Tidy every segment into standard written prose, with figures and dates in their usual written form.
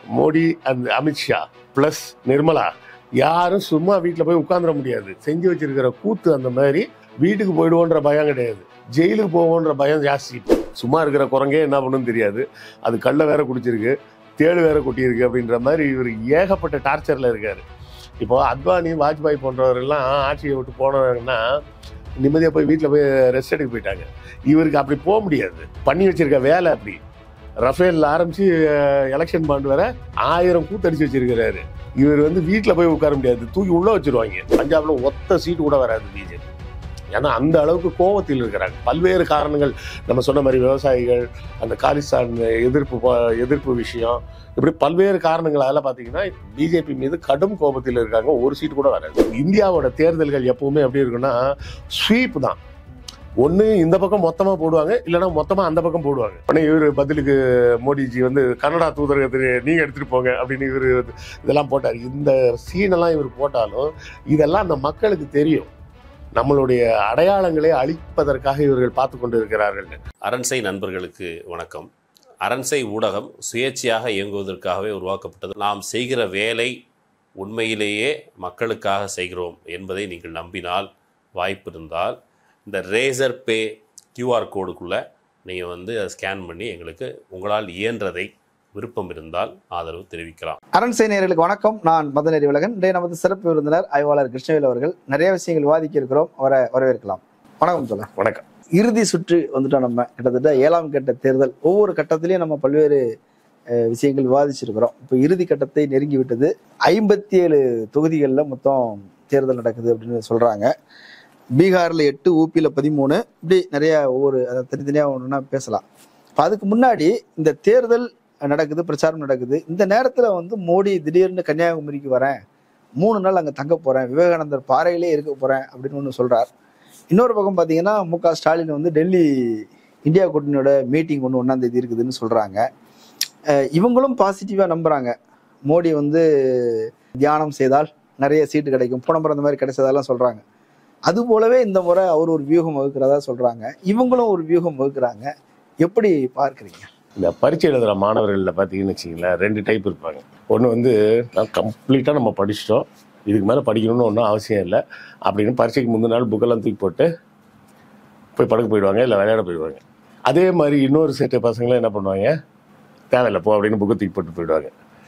Modi and Amit Shah plus Nirmala யாரும் சும்மா வீட்டில் போய் உட்காந்துட முடியாது. செஞ்சு வச்சிருக்கிற கூத்து அந்த மாதிரி. வீட்டுக்கு போயிடுவோன்ற பயம் கிடையாது, ஜெயிலுக்கு போவோன்ற பயம் ஜாஸ்தி. சும்மா இருக்கிற குரங்கே என்ன பண்ணுன்னு தெரியாது, அது கல்லை வேற குடிச்சிருக்கு, தேடு வேற கொட்டியிருக்கு அப்படின்ற மாதிரி இவர் ஏகப்பட்ட டார்ச்சரில் இருக்காரு. இப்போ அத்வானி வாஜ்பாய் போன்றவரெல்லாம் ஆட்சியை விட்டு போனவங்கன்னா நிம்மதியாக போய் வீட்டில் போய் ரெஸ்ட் எடுக்க போயிட்டாங்க. இவருக்கு அப்படி போக முடியாது, பண்ணி வச்சிருக்க வேலை அப்படி. ரஃபேல் ஆரம்பிச்சு எலெக்ஷன் பாண்ட் வர 1000 கூத்தடிச்சு வச்சிருக்கிறாரு. இவர் வீட்டில் போய் உட்கார முடியாது, தூக்கி உள்ள வச்சிருவாங்க. பஞ்சாப்ல ஒத்த சீட்டு கூட வராது பிஜேபி. ஏன்னா அந்த அளவுக்கு கோபத்தில் இருக்கிறாங்க. பல்வேறு காரணங்கள், நம்ம சொன்ன மாதிரி விவசாயிகள், அந்த காலிஸ்தான் எதிர்ப்பு விஷயம், இப்படி பல்வேறு காரணங்களால பார்த்தீங்கன்னா பிஜேபி மீது கடும் கோபத்தில் இருக்காங்க. ஒரு சீட்டு கூட வராது. இந்தியாவோட தேர்தல்கள் எப்பவுமே எப்படி இருக்குன்னா ஸ்வீப் தான். ஒன்று இந்த பக்கம் மொத்தமாக போடுவாங்க, இல்லைன்னா மொத்தமாக அந்த பக்கம் போடுவாங்க. ஆனால் இவர் பதிலுக்கு மோடிஜி கனடா தூதரகத்துக்கு நீங்கள் எடுத்துகிட்டு போங்க அப்படின்னு இவர் இதெல்லாம் போட்டார். இந்த சீனெல்லாம் இவர் போட்டாலும் இதெல்லாம் அந்த மக்களுக்கு தெரியும். நம்மளுடைய அடையாளங்களை அழிப்பதற்காக இவர்கள் பார்த்து கொண்டு இருக்கிறார்கள். அரண்சை நண்பர்களுக்கு வணக்கம். அரண்சை ஊடகம் சுயேட்சையாக இயங்குவதற்காகவே உருவாக்கப்பட்டது. நாம் செய்கிற வேலை உண்மையிலேயே மக்களுக்காக செய்கிறோம் என்பதை நீங்கள் நம்பினால், வாய்ப்பு இருந்தால் இந்த ரேசர் பே QR கோடுக்குள்ளே நீங்கள் அதை ஸ்கேன் பண்ணி எங்களுக்கு உங்களால் இயன்றதை விருப்பம் இருந்தால் ஆதரவு தெரிவிக்கலாம். அரண்சை நேயர்களுக்கு வணக்கம். நான் மதன் அறிவழகன். இன்றைய நமது சிறப்பு விருந்தினர் ஆய்வாளர் கிருஷ்ணவேல் அவர்கள். நிறைய விஷயங்கள் விவாதிக்க இருக்கிறோம், அவரை வரவேற்கலாம். வணக்கம் சொல்ல. வணக்கம். இறுதி சுற்று வந்துட்டோம். நம்ம கிட்டத்தட்ட 7ஆம் கட்ட தேர்தல். ஒவ்வொரு கட்டத்திலையும் நம்ம பல்வேறு விஷயங்கள் விவாதிச்சிருக்கிறோம். இப்போ இறுதி கட்டத்தை நெருங்கி விட்டது. 57 தொகுதிகளில் மொத்தம் தேர்தல் நடக்குது அப்படின்னு சொல்றாங்க. பீகார்ல 8, ஊபியில் 13, இப்படி நிறைய ஒவ்வொரு தனித்தனியாக ஒன்றுனா பேசலாம். இப்போ அதுக்கு முன்னாடி இந்த தேர்தல் நடக்குது, பிரச்சாரம் நடக்குது. இந்த நேரத்தில் மோடி திடீர்னு கன்னியாகுமரிக்கு வரேன், 3 நாள் அங்கே தங்க போகிறேன், விவேகானந்தர் பாறையிலே இருக்க போகிறேன் அப்படின்னு ஒன்று சொல்கிறார். இன்னொரு பக்கம் பார்த்தீங்கன்னா MK ஸ்டாலின் டெல்லி இந்தியா கூட்டணியோட மீட்டிங் 1ஆம் தேதி இருக்குதுன்னு சொல்கிறாங்க. இவங்களும் பாசிட்டிவாக நம்புகிறாங்க. மோடி தியானம் செய்தால் நிறைய சீட்டு கிடைக்கும், போன முறை அந்த மாதிரி கிடைச்சதெல்லாம் சொல்கிறாங்க. அது போலவே இந்த முறை அவர் ஒரு வியூகம் வகுக்கிறதா சொல்கிறாங்க, இவங்களும் ஒரு வியூகம் வகுக்கிறாங்க. எப்படி பார்க்குறீங்க? இந்த பரீட்சை எழுதுகிற மாணவர்களில் பார்த்தீங்கன்னு வச்சிங்களேன், 2 டைப் இருப்பாங்க. ஒன்று கம்ப்ளீட்டாக நம்ம படிச்சிட்டோம், இதுக்கு மேலே படிக்கணும்னு ஒன்றும் அவசியம் இல்லை அப்படின்னு பரீட்சைக்கு முந்தின நாள் புக்கெல்லாம் தூக்கி போட்டு போய் படுக்க போயிடுவாங்க, இல்லை விளையாட போயிடுவாங்க. அதே மாதிரி இன்னொரு செட்டு பசங்களும் என்ன பண்ணுவாங்க, தேவையில்லை போ அப்படின்னு புக்கை தூக்கி போட்டு போயிடுவாங்க.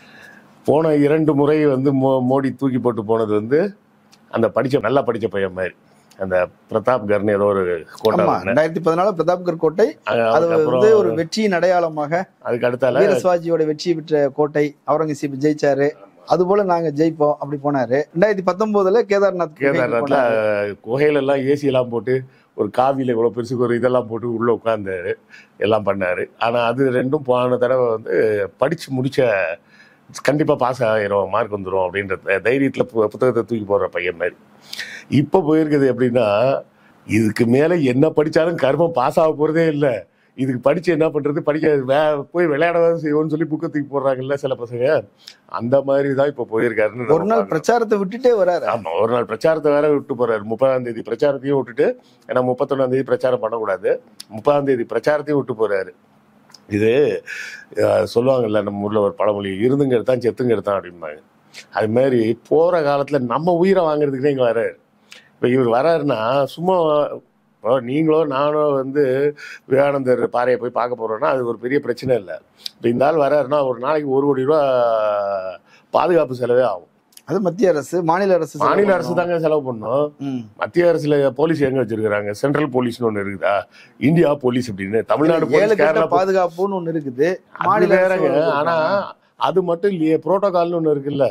போன 2 முறை மோடி தூக்கி போட்டு போனது அந்த நல்லா படித்த பையன் மாதிரி, அந்த பிரதாப்கர்னு ஏதோ ஒரு கோட்டை, 2014 பிரதாப்கர் கோட்டை, அது ஒரு வெற்றியின் அடையாளமாக. அதுக்கு அடுத்தால வீரசிவாஜியோட வெற்றி பெற்ற கோட்டை, அவுரங்கசீப் ஜெயிச்சாரு, அது போல நாங்க ஜெயிப்போம் அப்படி போனாரு. 2019 கேதார்நாத்ல குகையில எல்லாம் ஏசி எல்லாம் போட்டு ஒரு காவியில இவ்வளவு பெருசுக்கு ஒரு இதெல்லாம் போட்டு உள்ள உட்கார்ந்தாரு, எல்லாம் பண்ணாரு. ஆனா அது 2ம் போன தடவை படிச்சு முடிச்ச கண்டிப்பா பாஸ் ஆயிரும், மார்க் வந்துடும் அப்படின்ற தைரியத்துல புத்தகத்தை தூக்கி போடுற பையன் மாதிரி. இப்போ போயிருக்குது எப்படின்னா, இதுக்கு மேலே என்ன படித்தாலும் கர்மம் பாஸ் ஆக போகிறதே இல்லை, இதுக்கு படித்து என்ன பண்ணுறது, போய் விளையாடதான் செய்வோம்னு சொல்லி புக்கை தூக்கி போடுறாங்கல்ல சில பசங்க. அந்த மாதிரி தான் இப்போ போயிருக்காருன்னு. ஒரு நாள் பிரச்சாரத்தை விட்டுட்டே வர்றாரு. ஆமாம், ஒரு நாள் பிரச்சாரத்தை வேற விட்டு போகிறாரு. 30ஆம் தேதி பிரச்சாரத்தையும் விட்டுட்டு, ஏன்னா 31ஆம் தேதி பிரச்சாரம் பண்ணக்கூடாது, 30ஆம் தேதி பிரச்சாரத்தையும் விட்டு போகிறாரு. இது சொல்லுவாங்கல்ல நம்ம ஊரில் ஒரு பழமொழி, இருந்துங்க எடுத்தான் செத்துங்க எடுத்தான் அப்படிம்பாங்க. அது மாதிரி போகிற காலத்தில் நம்ம உயிரை வாங்குறதுக்குன்னே இங்கே வர்றாரு. இப்போ இவர் வர்றாருன்னா சும்மா நீங்களோ நானோ விவேகானந்தர் பாறையை போய் பார்க்க போகிறோன்னா அது ஒரு பெரிய பிரச்சனை இல்லை. இப்போ இந்த ஆள் வர்றாருன்னா ஒரு நாளைக்கு 1 கோடி ரூபா பாதுகாப்பு செலவே ஆகும். அது மத்திய அரசு, மாநில அரசு தாங்க செலவு பண்ணும். மத்திய அரசுல போலீஸ் எங்க வச்சிருக்காங்க? சென்ட்ரல் போலீஸ்னு ஒண்ணு இருக்குதா, இந்தியா போலீஸ் அப்படின்னு. தமிழ்நாடு போலீஸ், கேரளா பாதுகாப்புன்னு ஒண்ணு இருக்குது, மாநில. ஆனா அது மட்டும் இல்லையே, புரோட்டோகால்னு ஒண்ணு இருக்குல்ல.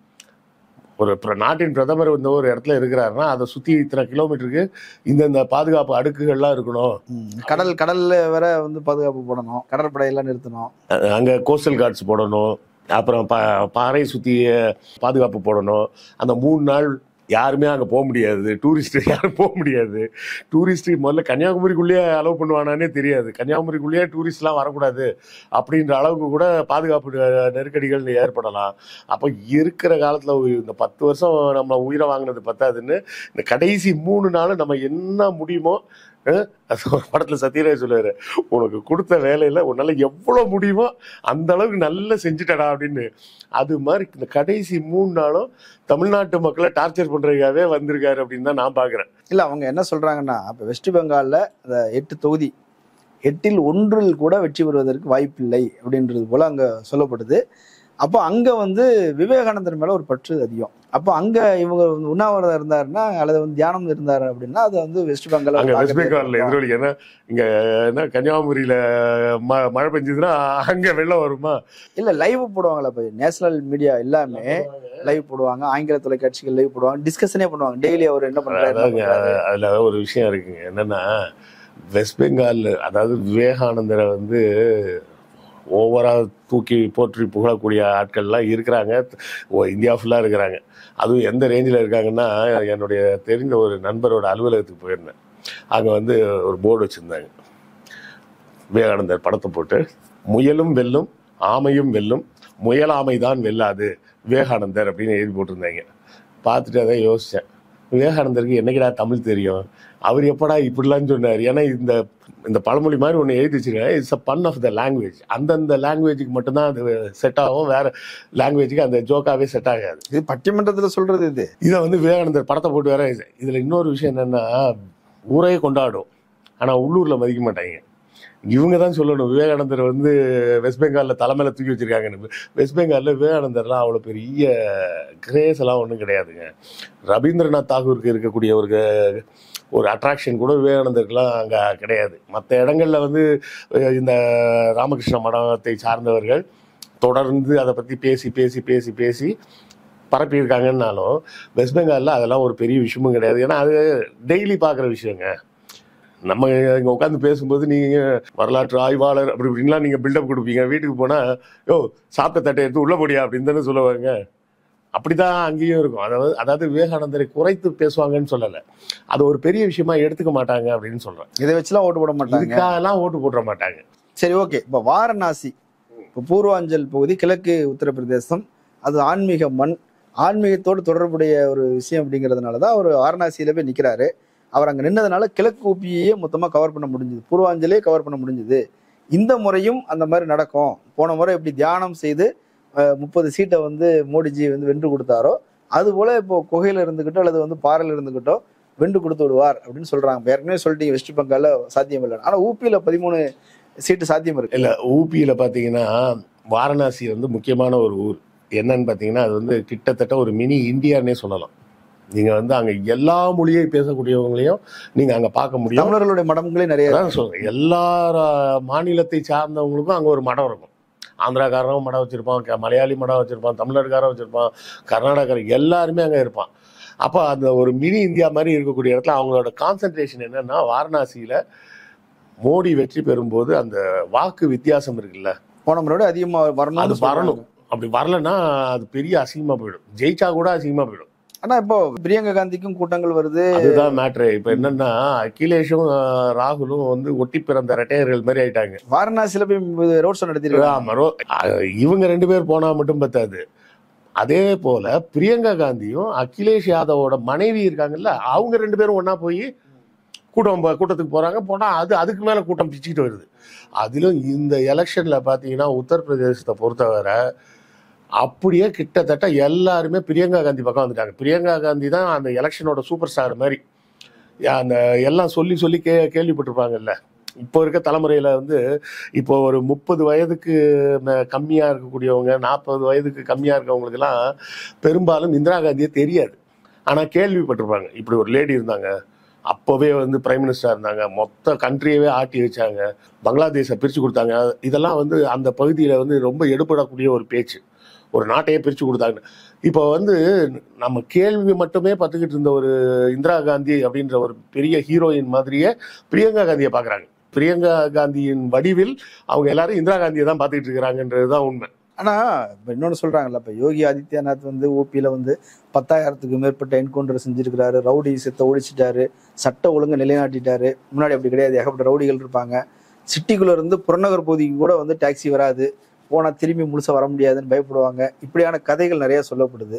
ஒரு நாட்டின் பிரதமர் ஒரு இடத்துல இருக்கிறாருன்னா அதை சுத்தி இத்தனை கிலோமீட்டருக்கு இந்த பாதுகாப்பு அடுக்குகள்லாம் இருக்கணும். கடல்ல வேற பாதுகாப்பு போடணும், கடற்படையெல்லாம் நிறுத்தணும், அங்க கோஸ்டல் கார்ட்ஸ் போடணும், அப்புறம் பாறை சுற்றி பாதுகாப்பு போடணும். அந்த 3 நாள் யாருமே அங்கே போக முடியாது, டூரிஸ்ட் யாரும் போக முடியாது. டூரிஸ்ட் முதல்ல கன்னியாகுமரிக்குள்ளேயே அலோவ் பண்ணுவானானே தெரியாது, கன்னியாகுமரிக்குள்ளேயே டூரிஸ்ட்லாம் வரக்கூடாது அப்படின்ற அளவுக்கு கூட பாதுகாப்பு நெருக்கடிகள் ஏற்படலாம். அப்போ இருக்கிற காலத்தில் இந்த 10 வருஷம் நம்ம உயிரை வாங்கினது பத்தாதுன்னு இந்த கடைசி 3 நாள் நம்ம என்ன முடியுமோ படத்துல சத்யராஜ் சொல்லுவாரு, உனக்கு கொடுத்த வேலையில உன்னால எவ்வளவு முடியுமோ அந்த அளவுக்கு நல்லா செஞ்சுட்டடா அப்படின்னு. அது மாதிரி இந்த கடைசி 3 நாளும் தமிழ்நாட்டு மக்களை டார்ச்சர் பண்றதுக்காகவே வந்திருக்காரு அப்படின்னு தான் நான் பாக்குறேன். இல்ல அவங்க என்ன சொல்றாங்கன்னா, இப்ப வெஸ்ட் பெங்கால்ல அந்த 8 தொகுதி 8இல் 1 கூட வெற்றி பெறுவதற்கு வாய்ப்பில்லை அப்படின்றது போல அங்க சொல்லப்படுது. அப்போ அங்க வந்து விவேகானந்தர் மேல ஒரு பற்று அதிகம். அப்போ அங்க இவங்க உண்ணாவிரதம் இருந்தாருன்னா அல்லது வந்து தியானம் இருந்தாரு அப்படின்னா அது வந்து வெஸ்ட் பெங்கால் அங்க வெஸ்ட் பெங்கால்ல எதிரொலி. ஏன்னா இங்க என்ன கன்னியாகுமரியில மழை பெஞ்சதுன்னா அங்க வெள்ளம் வருமா? இல்ல லைவ் போடுவாங்கல்ல, இப்ப நேஷனல் மீடியா எல்லாமே லைவ் போடுவாங்க, ஆங்கில தொலைக்காட்சிகள் லைவ் போடுவாங்க, டிஸ்கஷனே பண்ணுவாங்க டெய்லி அவர் என்ன பண்றாரு. அதுல ஒரு விஷயம் இருக்குங்க, என்னன்னா வெஸ்ட் பெங்கால் அதாவது விவேகானந்தரை வந்து ஓவரா தூக்கி போற்றி புகழக்கூடிய ஆட்கள்லாம் இருக்கிறாங்க, இந்தியா ஃபுல்லாக இருக்கிறாங்க. அதுவும் எந்த ரேஞ்சில் இருக்காங்கன்னா, என்னுடைய தெரிந்த ஒரு நண்பரோட அலுவலகத்துக்கு போயிருந்தேன். அங்கே வந்து ஒரு போர்டு வச்சுருந்தாங்க, விவேகானந்தர் படத்தை போட்டு, முயலும் வெல்லும் ஆமையும் வெல்லும், முயலாமை தான் வெல்லாது விவேகானந்தர் அப்படின்னு எழுதி போட்டிருந்தாங்க. பார்த்துட்டு அதை யோசித்தேன், விவேகானந்தருக்கு என்னைக்கிடா தமிழ் தெரியும், அவர் எப்படா இப்படிலாம் சொன்னார்? ஏன்னா இந்த பழமொழி மாதிரி ஒன்று எழுதி வச்சுருக்கேன், it's a pun of the language. அந்தந்த லாங்குவேஜுக்கு மட்டும்தான் அது செட் ஆகும், வேற லாங்குவேஜுக்கு அந்த ஜோக்காவே செட் ஆகாது. இது பட்டிமன்றத்தில் சொல்றது. இதை வந்து விவேகானந்தர் படத்தை போட்டு வேற. இதில் இன்னொரு விஷயம் என்னன்னா, ஊரே கொண்டாடும் ஆனால் உள்ளூரில் மதிக்க மாட்டாங்க. இவங்க தான் சொல்லணும் விவேகானந்தர் வந்து வெஸ்ட் பெங்காலில் தலைமையில தூக்கி வச்சிருக்காங்கன்னு. வெஸ்ட் பெங்காலில் விவேகானந்தர்லாம் அவ்வளோ பெரிய கிரேஸ் எல்லாம் ஒன்றும் கிடையாதுங்க. ரவீந்திரநாத் தாகூருக்கு இருக்கக்கூடிய ஒரு அட்ராக்ஷன் கூட விவேகானந்தருக்குலாம் அங்கே கிடையாது. மற்ற இடங்கள்ல வந்து இந்த ராமகிருஷ்ண மடத்தை சார்ந்தவர்கள் தொடர்ந்து அதை பற்றி பேசி பேசி பேசி பேசி பரப்பியிருக்காங்கன்னாலும் வெஸ்ட் பெங்காலில் அதெல்லாம் ஒரு பெரிய விஷயமும் கிடையாது. ஏன்னா அது டெய்லி பார்க்குற விஷயங்க. நம்ம இங்கே உட்காந்து பேசும்போது நீங்கள் வரலாற்று ஆய்வாளர் அப்படி இப்படின்லாம் நீங்கள் பில்டப் கொடுப்பீங்க, வீட்டுக்கு போனால் யோ சாப்பிட்ட தட்டை எடுத்து உள்ள போடியா அப்படின்னு தானே சொல்லுவாங்க. அப்படிதான் அங்கேயும் இருக்கும். அதாவது விவேகானந்தரை குறைத்து பேசுவாங்கன்னு சொல்லலை, அது ஒரு பெரிய விஷயமா எடுத்துக்க மாட்டாங்க அப்படின்னு சொல்றேன். இதை வச்சுலாம் ஓட்டு போட மாட்டாங்க, இதுக்காகலாம் ஓட்டு போட மாட்டாங்க. சரி, ஓகே. இப்போ வாரணாசி, இப்போ பூர்வாஞ்சல் பகுதி, கிழக்கு உத்தரப்பிரதேசம், அது ஆன்மீக மண், ஆன்மீகத்தோடு தொடர்புடைய ஒரு விஷயம் அப்படிங்கிறதுனால தான் அவர் வாரணாசியில போய் நிற்கிறாரு. அவர் அங்கே நின்னதுனால கிழக்கு ஊபியையே மொத்தமாக கவர் பண்ண முடிஞ்சுது, பூர்வாஞ்சலே கவர் பண்ண முடிஞ்சுது. இந்த முறையும் அந்த மாதிரி நடக்கும். போன முறை எப்படி தியானம் செய்து 30 சீட்டை வந்து மோடிஜி வந்து வென்று கொடுத்தாரோ, அது போல இப்போ குகையில இருந்துகிட்டோ அல்லது வந்து பாறையில் இருந்துகிட்டோ வென்று கொடுத்து விடுவார் அப்படின்னு சொல்றாங்க. ஏற்கனவே சொல்லிட்டீங்க வெஸ்ட் பெங்கால்ல சாத்தியம் இல்லை, ஆனா ஊபியில 13 சீட்டு சாத்தியம் இருக்கு. இல்ல, ஊபியில பாத்தீங்கன்னா வாரணாசி வந்து முக்கியமான ஒரு ஊர். என்னன்னு பாத்தீங்கன்னா அது வந்து கிட்டத்தட்ட ஒரு மினி இந்தியான்னே சொல்லலாம். நீங்க வந்து அங்க எல்லா மொழியை பேசக்கூடியவங்களையும் நீங்க அங்க பார்க்க முடியும். தமிழர்களுடைய மடங்களே நிறைய சொல்றேன். எல்லா மாநிலத்தை சார்ந்தவங்களுக்கும் அங்க ஒரு மடம் இருக்கும். ஆந்திராக்காரன் மடம் வச்சிருப்பான், மலையாளி மடம் வச்சிருப்பான், தமிழ்நாடுக்காரன் வச்சிருப்பான், கர்நாடகாரன் எல்லாருமே அங்க இருப்பான். அப்போ அந்த ஒரு மினி இந்தியா மாதிரி இருக்கக்கூடிய இடத்துல அவங்களோட கான்சன்ட்ரேஷன் என்னன்னா, வாரணாசியில மோடி வெற்றி பெறும்போது அந்த வாக்கு வித்தியாசம் இருக்குல்ல, போன முறையோட அதிகமா வரணும், அது வரணும். அப்படி வரலன்னா அது பெரிய அசிங்கமா போயிடும், ஜெயிச்சா கூட அசிங்கமா போயிடும். ஆனா இப்போ பிரியங்கா காந்திக்கும் கூட்டங்கள் வருது, அதுதான் மேட்ரு. இப்ப என்னன்னா அகிலேஷும் ராகுலும் வந்து ஒட்டி பிறந்த ரெட்டையர்கள் மாதிரி ஆயிட்டாங்க. வாரணாசியில போய் ரோட் ஷோ நடத்திருக்காங்க. இவங்க 2 பேர் போனா மட்டும் பத்தாது. அதே போல பிரியங்கா காந்தியும் அகிலேஷ் யாதவோட மனைவி இருக்காங்கல்ல, அவங்க 2 பேரும் ஒன்னா போய் கூட்டத்துக்கு போறாங்க. போனா அதுக்கு மேல கூட்டம் பிச்சுக்கிட்டு வருது. அதிலும் இந்த எலெக்ஷன்ல பாத்தீங்கன்னா உத்தரப்பிரதேசத்தை பொறுத்தவரை அப்படியே கிட்டத்தட்ட எல்லாருமே பிரியங்கா காந்தி பக்கம் வந்துட்டாங்க. பிரியங்கா காந்தி தான் அந்த எலெக்ஷனோட சூப்பர் ஸ்டார் மாதிரி. அந்த எல்லாம் சொல்லி சொல்லி கேள்விப்பட்டிருப்பாங்கல்ல. இப்போ இருக்க தலைமுறையில வந்து இப்போ ஒரு 30 வயதுக்கு கம்மியா இருக்கக்கூடியவங்க, 40 வயதுக்கு கம்மியா இருக்கவங்களுக்கெல்லாம் பெரும்பாலும் இந்திரா காந்தியே தெரியாது. ஆனா கேள்விப்பட்டிருப்பாங்க, இப்படி ஒரு லேடி இருந்தாங்க, அப்போவே வந்து பிரைம் மினிஸ்டர் இருந்தாங்க, மொத்த கண்ட்ரியவே ஆட்டி வச்சாங்க, பங்களாதேஷை பிரித்து கொடுத்தாங்க. இதெல்லாம் வந்து அந்த பகுதியில் வந்து ரொம்ப எடுபடக்கூடிய ஒரு பேச்சு, ஒரு நாட்டையே பிரித்து கொடுத்தாங்க. இப்போ வந்து நம்ம கேள்வி மட்டுமே பத்துக்கிட்டு இருந்த ஒரு இந்திரா காந்தி அப்படின்ற ஒரு பெரிய ஹீரோயின் மாதிரியே பிரியங்கா காந்தியை பார்க்குறாங்க. பிரியங்கா காந்தியின் வடிவில் அவங்க எல்லாரும் இந்திரா காந்தியை தான் பார்த்துக்கிட்டு இருக்கிறாங்கன்றது தான் உண்மை. ஆனா இப்போ இன்னொன்று சொல்றாங்கல்ல, இப்போ யோகி ஆதித்யநாத் வந்து ஊபியில வந்து 10,000க்கு மேற்பட்ட என்கவுண்டர் செஞ்சிருக்கிறாரு, ரவுடி சித்தை ஒழிச்சிட்டாரு, சட்ட ஒழுங்கு நிலைநாட்டிட்டாரு. முன்னாடி அப்படி கிடையாது, ஏகப்பட்ட ரவுடிகள் இருப்பாங்க. சிட்டிக்குள்ள இருந்து புறநகர் பகுதிக்கு கூட வந்து டாக்ஸி வராது, போனால் திரும்பி முழுசாக வர முடியாதுன்னு பயப்படுவாங்க. இப்படியான கதைகள் நிறைய சொல்லப்படுது.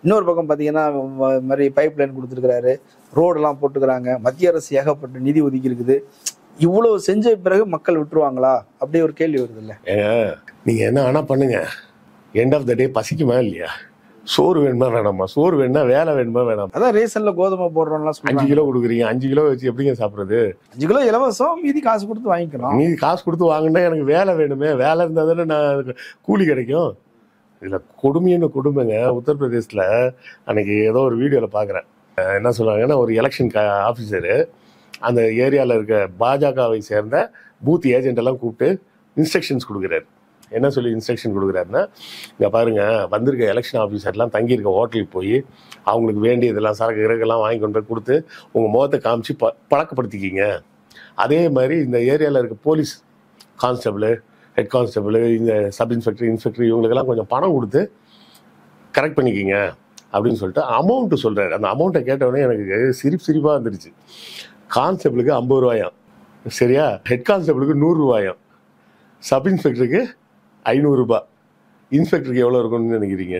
இன்னொரு பக்கம் பார்த்தீங்கன்னா மாதிரி பைப் லைன் கொடுத்துருக்கிறாரு, ரோடெல்லாம் போட்டுக்கிறாங்க, மத்திய அரசு ஏகப்பட்ட நிதி ஒதுக்கி இருக்குது. இவ்வளவு செஞ்ச பிறகு மக்கள் விட்டுருவாங்களா அப்படி ஒரு கேள்வி வருது இல்ல? நீங்க என்ன ஆனா பண்ணுங்க, எண்ட் ஆஃப் த டே பசிக்குமா இல்லையா? சோறு வேணுமா வேணாமா? சோறு வேணுமா, வேலை வேணுமா வேணாமா? அதான் ரேஷன்ல கோதுமை போடுறோம்லாம் 5 கிலோ கொடுக்குறீங்க, 5 கிலோ வச்சு எப்படிங்க சாப்பிடுறது? 5 கிலோ இலவசம், மீதி காசு கொடுத்து வாங்கிக்கிறோம். மீதி காசு கொடுத்து வாங்கினா எனக்கு வேலை வேணுமே, வேலை இருந்தா தானே நான் கூலி கிடைக்கும். இதுல கொடுமைன்னு கொடுமைங்க. உத்தரப்பிரதேசத்துல அன்னைக்கு ஏதோ ஒரு வீடியோல பாக்குறேன், என்ன சொல்றாங்கன்னா ஒரு எலெக்ஷன் ஆஃபீஸரு அந்த ஏரியாவில் இருக்க பாஜகவை சேர்ந்த பூத் ஏஜென்ட் எல்லாம் கூப்பிட்டு இன்ஸ்ட்ரக்ஷன்ஸ் கொடுக்குறாரு. என்ன சொல்லி இன்ஸ்ட்ரக்ஷன் கொடுக்குறாருன்னா, இங்கே பாருங்க, வந்திருக்க எலெக்ஷன் ஆஃபீஸர்லாம் தங்கியிருக்க ஹோட்டலுக்கு போய் அவங்களுக்கு வேண்டியதெல்லாம் சரக்கு இறக்கெல்லாம் வாங்கி கொண்டு போய் கொடுத்து உங்கள் முகத்தை காமிச்சு பழக்கப்படுத்திக்கிங்க. அதே மாதிரி இந்த ஏரியாவில் இருக்க போலீஸ் கான்ஸ்டபிள், ஹெட் கான்ஸ்டபிள், இந்த சப் இன்ஸ்பெக்டர், இன்ஸ்பெக்டர் இவங்களுக்கெல்லாம் கொஞ்சம் பணம் கொடுத்து கரெக்ட் பண்ணிக்கிங்க அப்படின்னு சொல்லிட்டு அமௌண்ட்டு சொல்கிறாரு. அந்த அமௌண்ட்டை கேட்டவுடனே எனக்கு சிரிப்பாக வந்துடுச்சு. கான்ஸ்டபிளுக்கு 50 ரூபாயாம், சரியா? ஹெட் கான்ஸ்டபிளுக்கு 100 ரூபாயாம், சப் இன்ஸ்பெக்டருக்கு 500 ரூபாய். இன்ஸ்பெக்டருக்கு எவ்வளோ இருக்கும்னு நினைக்கிறீங்க?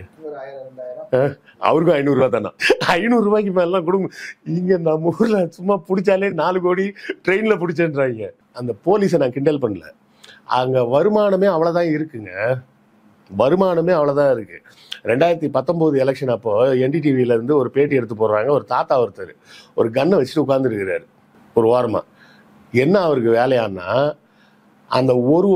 அவருக்கும் 500 ரூபா தானே. 500 ரூபாய்க்கு மேலாம் கொடுங்க. இங்கே நம்ம ஊரில் சும்மா பிடிச்சாலே 4 கோடி ட்ரெயினில் பிடிச்சேன்றாங்க. அந்த போலீஸை நான் கிண்டல் பண்ணல, அங்கே வருமானமே அவ்வளோதான் இருக்குங்க. வருமானமே அவ்வளோதான் இருக்கு. 2019 எலெக்ஷன் அப்போ NDTVலேருந்து ஒரு பேட்டி எடுத்து போடுறாங்க. ஒரு தாத்தா ஒருத்தர் ஒரு கன்னை வச்சுட்டு உட்காந்துருக்கிறாரு ஒரு வாரமாக. என்ன அவருக்கு வேலையானா, அந்த ஒரு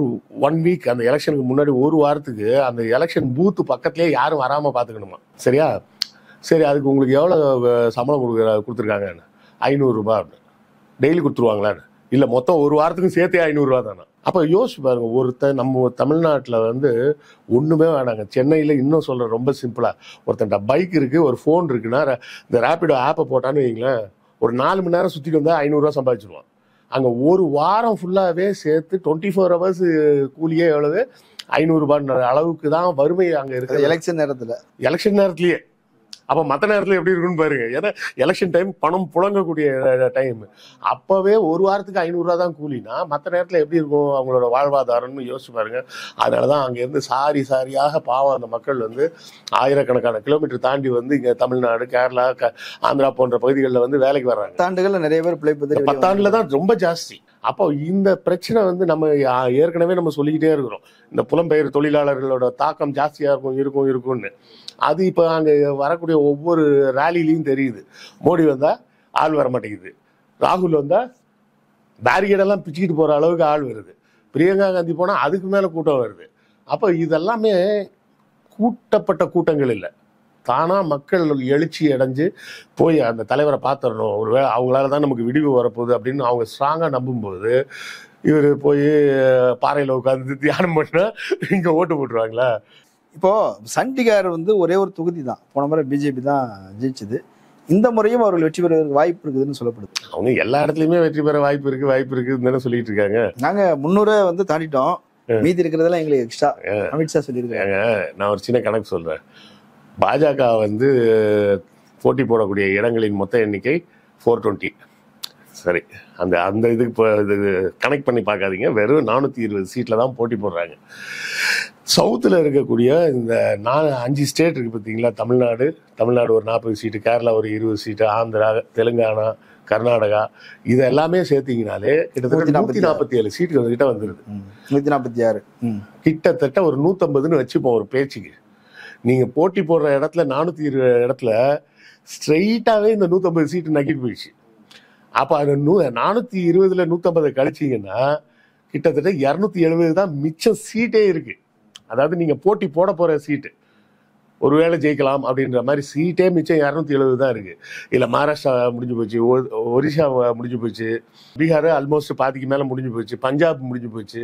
1 வீக் அந்த எலெக்ஷனுக்கு முன்னாடி ஒரு வாரத்துக்கு அந்த எலெக்ஷன் பூத்து பக்கத்துலேயே யாரும் வராமல் பார்த்துக்கணுமா, சரியா? சரி, அதுக்கு உங்களுக்கு எவ்வளோ சம்பளம் கொடுத்துருக்காங்க? 500 ரூபாய். டெய்லி கொடுத்துருவாங்களான்னு? இல்லை, மொத்தம் ஒரு வாரத்துக்கும் சேர்த்தே 500 ரூபா தானே. அப்போ யோசிச்சு பாருங்க, ஒருத்தன் நம்ம தமிழ்நாட்டில் ஒன்றுமே வேணாங்க. சென்னையில் இன்னும் சொல்கிற ரொம்ப சிம்பிளாக, ஒருத்தன்ட்ட பைக் இருக்குது, ஒரு ஃபோன் இருக்குன்னா இந்த ரேப்பிடோ ஆப்பை போட்டான்னு வைங்களேன், ஒரு 4 மணி நேரம் சுற்றிட்டு வந்தால் 500 ரூபா சம்பாதிச்சிடுவான். அங்கே ஒரு வாரம் ஃபுல்லாகவே சேர்த்து 24 ஹவர்ஸ் கூலியே எவ்வளவு? 500 ரூபான்ற அளவுக்கு தான் வறுமை அங்கே இருக்குது எலெக்ஷன் நேரத்துலேயே. அப்போ மற்ற நேரத்தில் எப்படி இருக்குன்னு பாருங்க. ஏன்னா எலெக்ஷன் டைம் பணம் புழங்கக்கூடிய டைம். அப்போவே ஒரு வாரத்துக்கு 500 ரூபா தான் கூலினா மற்ற நேரத்தில் எப்படி இருக்கும் அவங்களோட வாழ்வாதாரம்னு யோசிச்சு பாருங்க. அதனால தான் அங்கேருந்து சாரியாக பாவம் அந்த மக்கள் ஆயிரக்கணக்கான கிலோமீட்டர் தாண்டி இங்கே தமிழ்நாடு, கேரளா, ஆந்திரா போன்ற பகுதிகளில் வேலைக்கு வர்றாங்க. 10 ஆண்டுகள்ல நிறைய பேர் பிழைப்பு 10 ஆண்டுல தான் ரொம்ப ஜாஸ்தி. அப்போ இந்த பிரச்சனை நம்ம ஏற்கனவே நம்ம சொல்லிக்கிட்டே இருக்கிறோம். இந்த புலம்பெயர் தொழிலாளர்களோட தாக்கம் ஜாஸ்தியா இருக்கும்னு. அது இப்போ அங்கே வரக்கூடிய ஒவ்வொரு ரேலிலையும் தெரியுது. மோடி வந்தா ஆள் வர மாட்டேங்குது, ராகுல் வந்தா பேரிகேடெல்லாம் பிச்சுக்கிட்டு போற அளவுக்கு ஆள் வருது, பிரியங்கா காந்தி போனா அதுக்கு மேல கூட்டம் வருது. அப்போ இதெல்லாமே கூட்டப்பட்ட கூட்டங்கள் இல்லை, தானா மக்கள் எழுச்சி அடைஞ்சு போய் அந்த தலைவரை பார்த்துடணும், ஒருவேளை அவங்களால தான் நமக்கு விடிவு வரப்போகுது அப்படின்னு அவங்க ஸ்ட்ராங்காக நம்பும்போது இவர் போய் பாறையில் உட்காந்து தியானம் பண்ணா இங்கே ஓட்டு போட்டுருவாங்களா? இப்போ சண்டிகார் ஒரே ஒரு தொகுதி தான், போன முறை பிஜேபி தான் ஜெயிச்சது. இந்த முறையும் அவர்கள் வெற்றி பெறுவதற்கு வாய்ப்பு இருக்குதுன்னு சொல்லப்படுது. அவங்க எல்லா இடத்துலையுமே வெற்றி பெற வாய்ப்பு இருக்குதுன்னு சொல்லிட்டு இருக்காங்க. நாங்க 300 தாண்டிட்டோம், மீதி இருக்கிறதெல்லாம் எங்களுக்கு எக்ஸ்ட்ரா. அமித்ஷா சொல்லியிருக்காங்க. நான் ஒரு சின்ன கணக்கு சொல்றேன். பாஜக போட்டி போடக்கூடிய இடங்களின் மொத்த எண்ணிக்கை 420. சரி, அந்த இதுக்கு இப்போ இது கனெக்ட் பண்ணி பார்க்காதீங்க, வெறும் 420 சீட்டில் தான் போட்டி போடுறாங்க. சவுத்தில் இருக்கக்கூடிய இந்த 5 ஸ்டேட் இருக்குது பார்த்தீங்களா, தமிழ்நாடு ஒரு 40 சீட்டு, கேரளா ஒரு 20 சீட்டு, ஆந்திரா, தெலுங்கானா, கர்நாடகா, இது எல்லாமே சேர்த்திங்கனாலே கிட்டத்தட்ட 147 சீட்டு கிட்ட வந்துடுது. 146 கிட்டத்தட்ட ஒரு 150ன்னு வச்சுப்போம் ஒரு பேச்சுக்கு. நீங்கள் போட்டி போடுற இடத்துல 420 இடத்துல ஸ்ட்ரெயிட்டாகவே இந்த 150 சீட்டு நக்கிட்டு போயிடுச்சு. அப்போ அது 420ல் 150 கழிச்சிங்கன்னா கிட்டத்தட்ட 270 தான் மிச்சம் சீட்டே இருக்கு. அதாவது நீங்கள் போட்டி போட போகிற சீட்டு ஒருவேளை ஜெயிக்கலாம் அப்படின்ற மாதிரி சீட்டே மிச்சம் 270 தான் இருக்கு. இல்லை மகாராஷ்டிரா முடிஞ்சு போச்சு, ஒரிசா முடிஞ்சு போச்சு, பீகார் ஆல்மோஸ்ட் பாதிக்கு மேலே முடிஞ்சு போச்சு, பஞ்சாப் முடிஞ்சு போச்சு,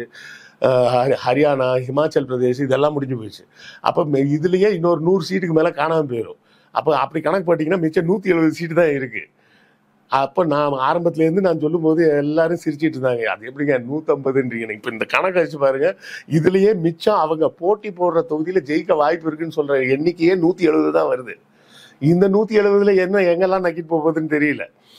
ஹரியானா, ஹிமாச்சல் பிரதேஷ் இதெல்லாம் முடிஞ்சு போச்சு. அப்போ இதுலேயே இன்னொரு 100 சீட்டுக்கு மேலே காணாமல் போயிடும். அப்போ அப்படி கணக்கு பார்த்தீங்கன்னா மிச்சம் 170 சீட்டு தான் இருக்குது. அப்போ நான் ஆரம்பத்துலேருந்து நான் சொல்லும்போது எல்லாரும் சிரிச்சிட்டு இருந்தாங்க, அது எப்படிங்க 150ன்றீங்க? இப்போ இந்த கணக்கு வச்சு பாருங்க, இதுலேயே மிச்சம் அவங்க போட்டி போடுற தொகுதியில் ஜெயிக்க வாய்ப்பு இருக்குன்னு சொல்கிற எண்ணிக்கையே 170 தான் வருது. இந்த 170ல் எங்கெல்லாம் நக்கிட்டு போகுதுன்னு தெரியல.